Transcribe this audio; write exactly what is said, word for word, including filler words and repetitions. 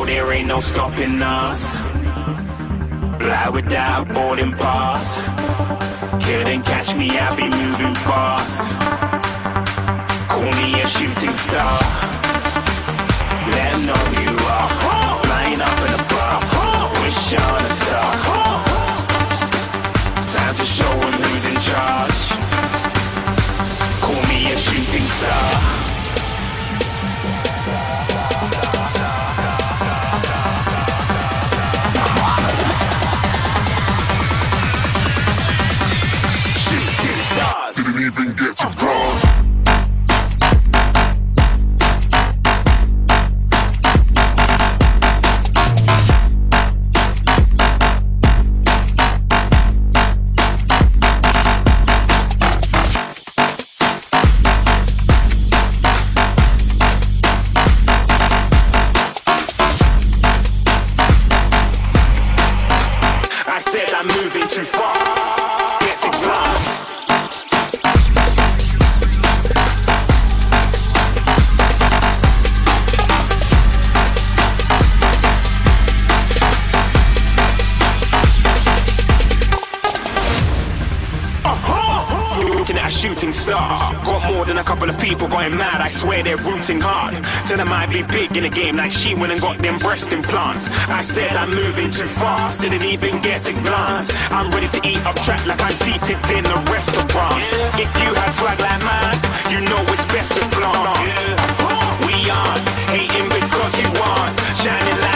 there ain't no stopping us. Fly without boarding pass. Couldn't catch me, I'll be moving fast. Call me a shooting star. Let 'em know you are. Flying up in a bar. Wish on a star. Time to show 'em who's in charge. Call me a shooting star. Didn't even get to cross. I said I'm moving too far. Get to glass. Looking at a shooting star. Got more than a couple of people going mad. I swear they're rooting hard. Tell them I'd be big in the game like she went and got them breast implants. I said I'm moving too fast, didn't even get a glance. I'm ready to eat up track like I'm seated in a restaurant. If you had swag like mine, you know it's best to flaunt. We aren't hating because you aren't shining like